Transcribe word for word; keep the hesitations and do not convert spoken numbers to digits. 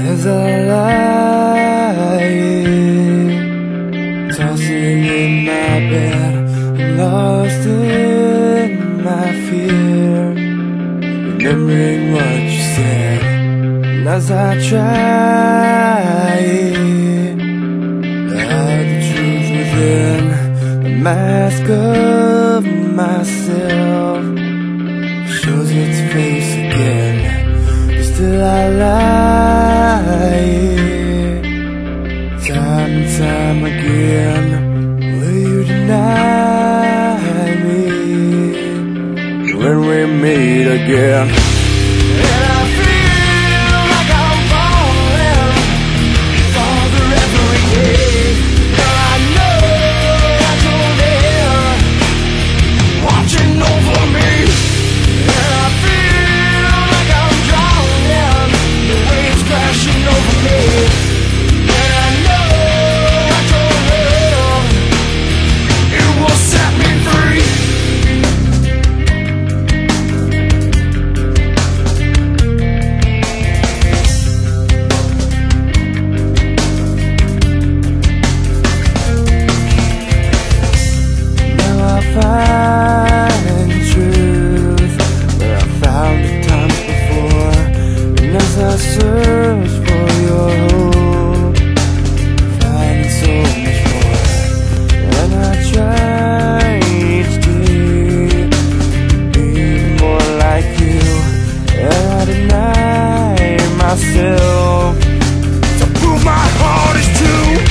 as I lie, tossing in my bed, lost in my fear, remembering what you said. And as I try to hide the truth within the mask of myself, shows its face again. Still I lie, time and time again. Will you deny me when we meet again? And I feel like I'm falling farther every day. And I know that you're there, watching over me. And I feel like I'm drowning, the waves crashing over me. And I know that your love, it will set me free. Now I find truth where I found it times before. And as I search for your hope, finding so much more. And I try each day to be more like you, and I deny myself to prove my heart is true.